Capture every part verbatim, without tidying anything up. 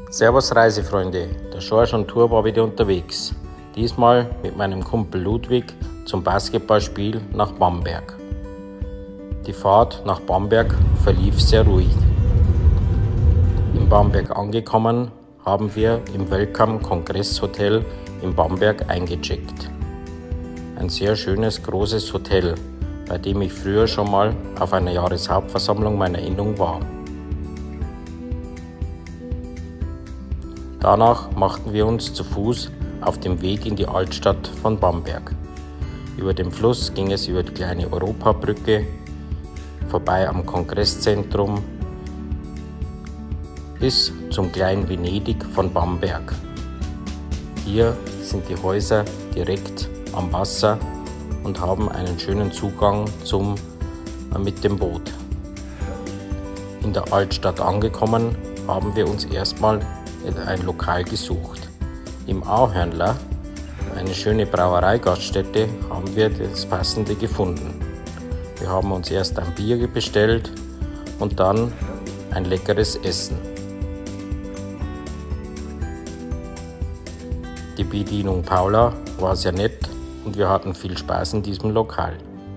Servus Reisefreunde, der Schorsch on Tour war wieder unterwegs. Diesmal mit meinem Kumpel Ludwig zum Basketballspiel nach Bamberg. Die Fahrt nach Bamberg verlief sehr ruhig. In Bamberg angekommen, haben wir im Welcome Kongresshotel in Bamberg eingecheckt. Ein sehr schönes, großes Hotel, bei dem ich früher schon mal auf einer Jahreshauptversammlung meiner Innung war. Danach machten wir uns zu Fuß auf dem Weg in die Altstadt von Bamberg. Über den Fluss ging es über die kleine Europabrücke, vorbei am Kongresszentrum bis zum kleinen Venedig von Bamberg. Hier sind die Häuser direkt am Wasser und haben einen schönen Zugang zum, äh, mit dem Boot. In der Altstadt angekommen, haben wir uns erstmal ein Lokal gesucht. Im Ahörnler, eine schöne Brauereigaststätte, haben wir das Passende gefunden. Wir haben uns erst ein Bier bestellt und dann ein leckeres Essen. Die Bedienung Paula war sehr nett und wir hatten viel Spaß in diesem Lokal.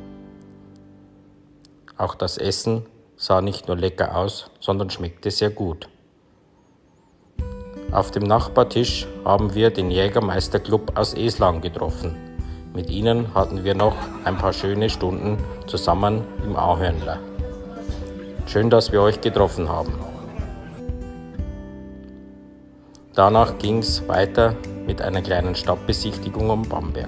Auch das Essen sah nicht nur lecker aus, sondern schmeckte sehr gut. Auf dem Nachbartisch haben wir den Jägermeister-Club aus Eslang getroffen. Mit ihnen hatten wir noch ein paar schöne Stunden zusammen im Ahörnler. Schön, dass wir euch getroffen haben. Danach ging es weiter mit einer kleinen Stadtbesichtigung um Bamberg.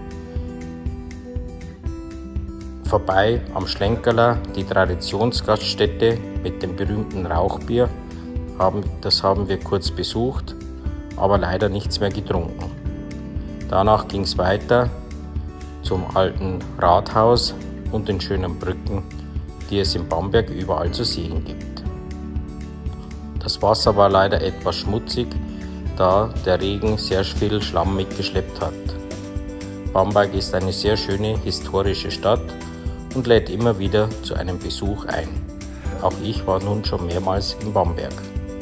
Vorbei am Schlenkerler, die Traditionsgaststätte mit dem berühmten Rauchbier. Das haben wir kurz besucht, aber leider nichts mehr getrunken. Danach ging es weiter zum alten Rathaus und den schönen Brücken, die es in Bamberg überall zu sehen gibt. Das Wasser war leider etwas schmutzig, da der Regen sehr viel Schlamm mitgeschleppt hat. Bamberg ist eine sehr schöne historische Stadt und lädt immer wieder zu einem Besuch ein. Auch ich war nun schon mehrmals in Bamberg.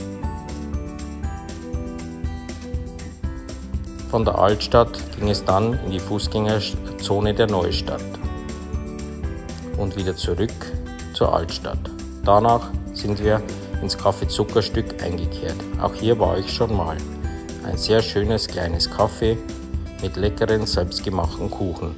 Von der Altstadt ging es dann in die Fußgängerzone der Neustadt und wieder zurück zur Altstadt. Danach sind wir ins Café Zuckerstück eingekehrt. Auch hier war ich schon mal. Ein sehr schönes kleines Café mit leckeren selbstgemachten Kuchen.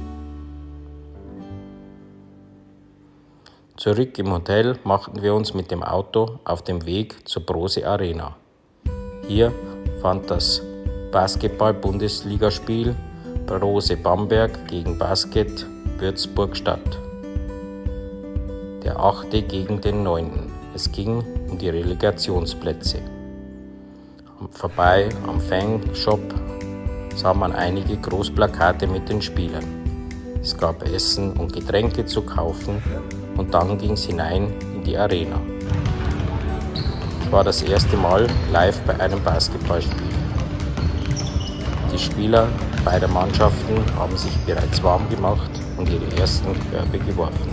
Zurück im Hotel machten wir uns mit dem Auto auf den Weg zur Brose Arena. Hier fand das Basketball-Bundesligaspiel Brose Bamberg gegen Basket Würzburg statt. Der achte gegen den neunten. Es ging um die Relegationsplätze. Vorbei am Fanshop sah man einige Großplakate mit den Spielern. Es gab Essen und Getränke zu kaufen und dann ging es hinein in die Arena. Es war das erste Mal live bei einem Basketballspiel. Die Spieler beider Mannschaften haben sich bereits warm gemacht und ihre ersten Körbe geworfen.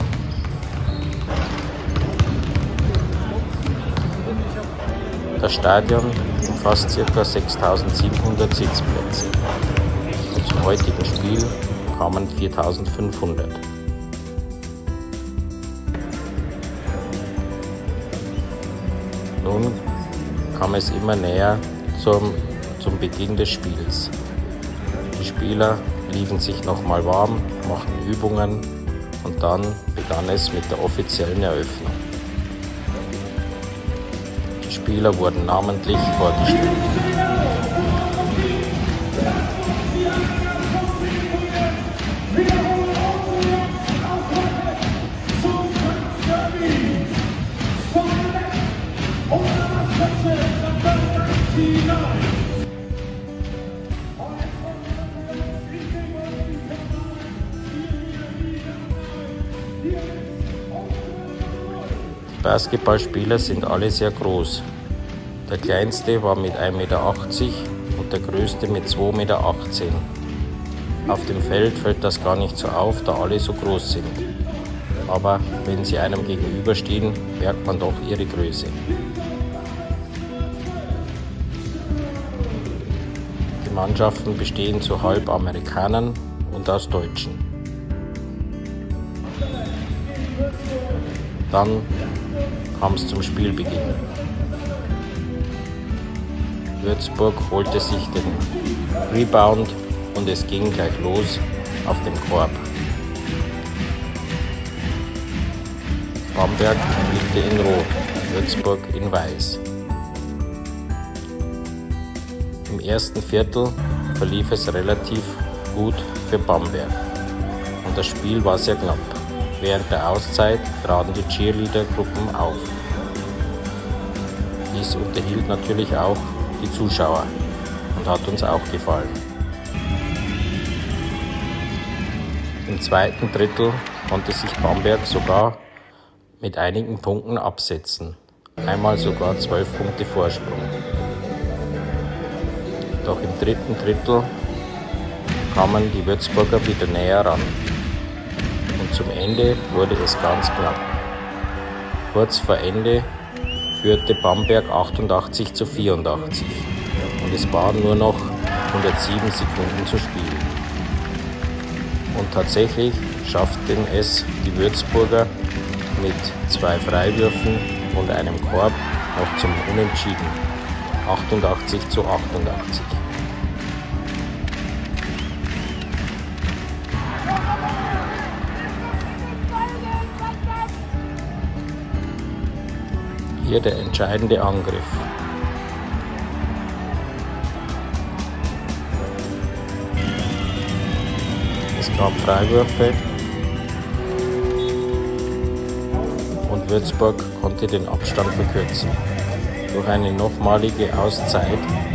Das Stadion umfasst ca. sechstausendsiebenhundert Sitzplätze und zum heutigen Spiel kamen viertausendfünfhundert. Nun kam es immer näher zum zum Beginn des Spiels. Die Spieler liefen sich nochmal warm, machten Übungen und dann begann es mit der offiziellen Eröffnung. Die Spieler wurden namentlich vorgestellt. Basketballspieler sind alle sehr groß. Der kleinste war mit ein Meter achtzig und der größte mit zwei Meter achtzehn. Auf dem Feld fällt das gar nicht so auf, da alle so groß sind. Aber wenn sie einem gegenüberstehen, merkt man doch ihre Größe. Mannschaften bestehen zu halb Amerikanern und aus Deutschen. Dann kam es zum Spielbeginn. Würzburg holte sich den Rebound und es ging gleich los auf dem Korb. Bamberg spielte in Rot, Würzburg in Weiß. Im ersten Viertel verlief es relativ gut für Bamberg und das Spiel war sehr knapp. Während der Auszeit traten die Cheerleader-Gruppen auf. Dies unterhielt natürlich auch die Zuschauer und hat uns auch gefallen. Im zweiten Drittel konnte sich Bamberg sogar mit einigen Punkten absetzen, einmal sogar zwölf Punkte Vorsprung. Doch im dritten Drittel kamen die Würzburger wieder näher ran und zum Ende wurde es ganz knapp. Kurz vor Ende führte Bamberg achtundachtzig zu vierundachtzig und es waren nur noch hundertsieben Sekunden zu spielen. Und tatsächlich schafften es die Würzburger mit zwei Freiwürfen und einem Korb noch zum Unentschieden, achtundachtzig zu achtundachtzig. Hier der entscheidende Angriff. Es gab Freiwürfe und Würzburg konnte den Abstand verkürzen. Durch eine nochmalige Auszeit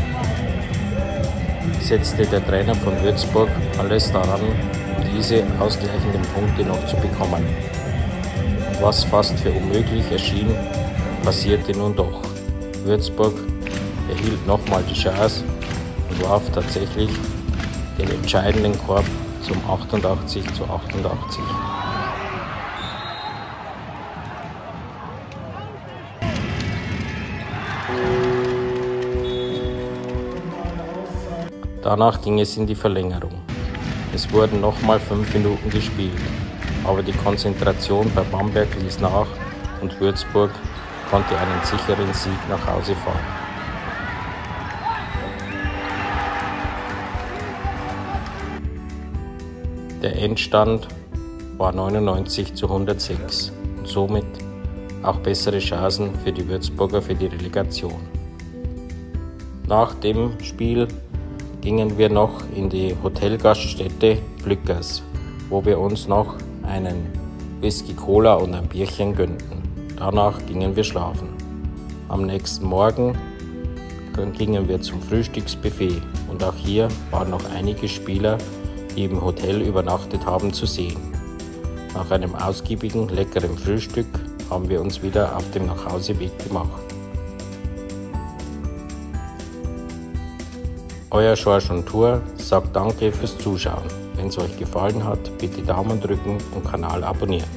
setzte der Trainer von Würzburg alles daran, diese ausgleichenden Punkte noch zu bekommen. Was fast für unmöglich erschien, passierte nun doch. Würzburg erhielt nochmal die Chance und warf tatsächlich den entscheidenden Korb zum achtundachtzig zu achtundachtzig. Danach ging es in die Verlängerung. Es wurden nochmal fünf Minuten gespielt, aber die Konzentration bei Bamberg ließ nach und Würzburg konnte einen sicheren Sieg nach Hause fahren. Der Endstand war neunundneunzig zu hundertsechs und somit auch bessere Chancen für die Würzburger für die Relegation. Nach dem Spiel gingen wir noch in die Hotelgaststätte Flückers, wo wir uns noch einen Whisky Cola und ein Bierchen gönnten. Danach gingen wir schlafen. Am nächsten Morgen gingen wir zum Frühstücksbuffet und auch hier waren noch einige Spieler, die im Hotel übernachtet haben, zu sehen. Nach einem ausgiebigen, leckeren Frühstück haben wir uns wieder auf dem Nachhauseweg gemacht. Euer Schorsch on Tour sagt Danke fürs Zuschauen. Wenn es euch gefallen hat, bitte Daumen drücken und Kanal abonnieren.